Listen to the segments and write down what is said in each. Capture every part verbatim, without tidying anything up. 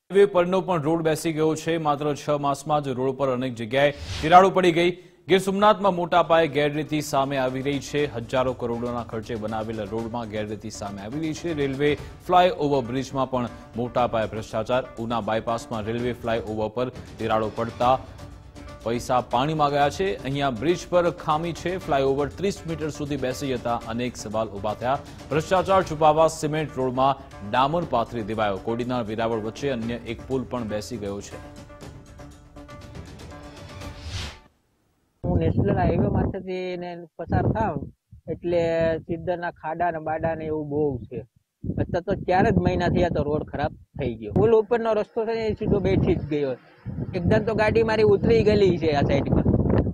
Highway પરનો પણ road બેસી ગયો છે। માત્ર છ માસમાં જ રોડ પર અનેક જગ્યાએ તિરાડો પડી ગઈ। ગીર સોમનાથમાં મોટા પાયે ગેરરીતિ સામે આવી રહી છે। હજારો કરોડોના ખર્ચે બનાવેલા રોડમાં ગેરરીતિ સામે આવી રહી છે। રેલવે ફ્લાયઓવર બ્રિજમાં પણ મોટા પાયે ભ્રષ્ટાચાર। ઉના બાયપાસમાં રેલવે ફ્લાયઓવર પર તિરાડો પડતા પૈસા પાણીમાં ગયા છે। અહીંયા બ્રિજ પર ખામી છે। ફ્લાયઓવર ત્રીસ મીટર સુધી બેસી જતા અનેક સવાલ ઉભા થયા। ભ્રષ્ટાચાર છુપાવવા સિમેન્ટ રોડમાં ડામર પાથરી દેવાયો। કોડીનાર વેરાવળ વચ્ચે અન્ય એક પુલ પણ બેસી ગયો છે। હું નેશનલ હાઈવે માંથી પસાર થાવ એટલે સિદ્ધરના ખાડા ને બાડા ને એવું બહુ છે। અત્યારે તો ચાર જ મહિના થયા તો રોડ ખરાબ થઈ ગયો। પુલ ઉપરનો રસ્તો છે એ સીધો બેઠી જ ગયો। એકદમ તો ગાડી મારી ઉતરી ગયેલી છે આ સાઈડ પર,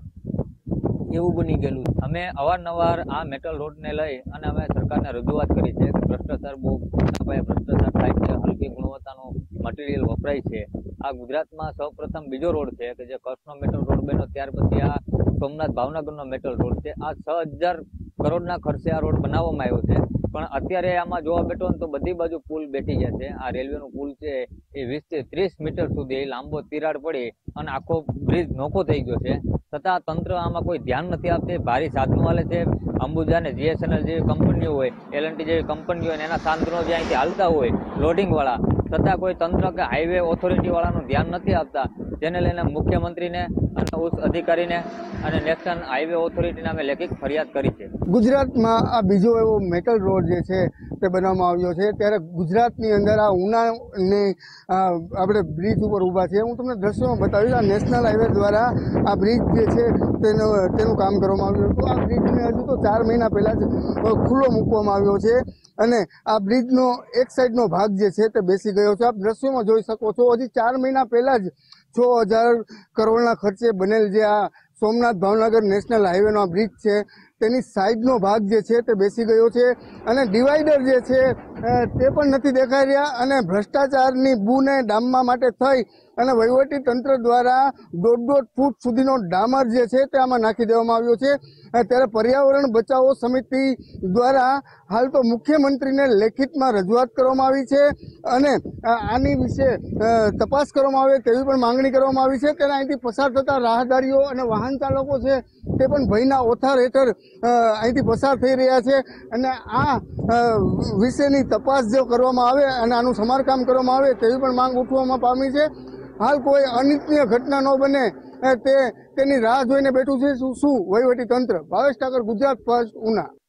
એવું બની ગયેલું। અમે અવારનવાર આ મેટલ રોડ ને લઈ અને અમે સરકારને રજૂઆત કરી છે કે ભ્રષ્ટાચાર બહુ મોટા પાયે ભ્રષ્ટાચાર થાય છે। હલકી ગુણવત્તાનું મટીરિયલ વપરાય છે। આ ગુજરાતમાં સૌ પ્રથમ બીજો રોડ છે કે જે કચ્છનો મેટલ રોડ બન્યો ત્યાર પછી આ સોમનાથ ભાવનગરનો મેટલ રોડ છે। આ છ હજાર કરોડના ખર્ચે આ રોડ બનાવવામાં આવ્યો છે, પણ અત્યારે આમાં જોવા બેઠો ને તો બધી બાજુ પુલ બેઠી ગયા છે। આ રેલવેનો પુલ છે એ વીસ થી ત્રીસ મીટર સુધી લાંબો તિરાડ પડી અને આખો બ્રિજ નોખો થઈ ગયો છે, છતાં તંત્ર આમાં કોઈ ધ્યાન નથી આપતી। ભારી સાધનો હાલે છે। અંબુજા ને જીએસએનએલ જેવી કંપનીઓ હોય, એલએનટી જેવી કંપનીઓ હોય એના સાધનો જે અહીંથી હાલતા હોય લોડિંગ વાળા, છતાં કોઈ તંત્ર કે હાઈવે ઓથોરિટી વાળાનું ધ્યાન નથી આપતા। જેને લઈને મુખ્યમંત્રીને અને ઉચ્ચ અધિકારીને અને નેશનલ હાઈવે ઓથોરિટીને અમે લેખિત ફરિયાદ કરી છે। ગુજરાતમાં આ બીજો એવો મેટલ રોડ જે છે તે બનાવવામાં આવ્યો છે, ત્યારે ગુજરાતની અંદર આ ઉનાની આપણે બ્રિજ ઉપર ઊભા છે। હું તમને દ્રશ્યોમાં બતાવીશ। આ નેશનલ હાઈવે દ્વારા આ બ્રિજ જે છે તેનો તેનું કામ કરવામાં આવ્યું હતું। આ બ્રિજને હજુ તો ચાર મહિના પહેલાં જ ખુલ્લો મૂકવામાં આવ્યો છે અને આ બ્રિજનો એક સાઈડનો ભાગ જે છે તે બેસી ગયો છે। આપ દ્રશ્યોમાં જોઈ શકો છો, હજી ચાર મહિના પહેલાં જ છ હજાર કરોડના ખર્ચે બનેલ જે આ સોમનાથ ભાવનગર નેશનલ હાઈવેનો આ બ્રિજ છે તેની સાઈડનો ભાગ જે છે તે બેસી ગયો છે અને ડિવાઈડર જે છે તે પણ નથી દેખાઈ રહ્યા અને ભ્રષ્ટાચારની બૂને ડામવા માટે થઈ અને વહીવટી તંત્ર દ્વારા દોઢ દોઢ ફૂટ સુધીનો ડામર જે છે તે આમાં નાખી દેવામાં આવ્યો છે। ત્યારે પર્યાવરણ બચાવો સમિતિ દ્વારા હાલ તો મુખ્યમંત્રીને લેખિતમાં રજૂઆત કરવામાં આવી છે અને આની વિશે તપાસ કરવામાં આવે તેવી પણ માંગણી કરવામાં આવી છે। ત્યારે અહીંથી પસાર થતા રાહદારીઓ અને વાહન ચાલકો છે તે પણ ભયના ઓથાર હેઠળ અહીંથી પસાર થઈ રહ્યા છે અને આ વિશેની તપાસ જો કરવામાં આવે અને આનું સમારકામ કરવામાં આવે તેવી પણ માંગ ઉઠવામાં પામી છે। હાલ કોઈ અનિચ્છનીય ઘટના ન બને તે તેની રાહ જોઈને બેઠું છે શું વહીવટી તંત્ર। ભાવેશ ઠાકર, ગુજરાત ફર્સ્ટ, ઉના।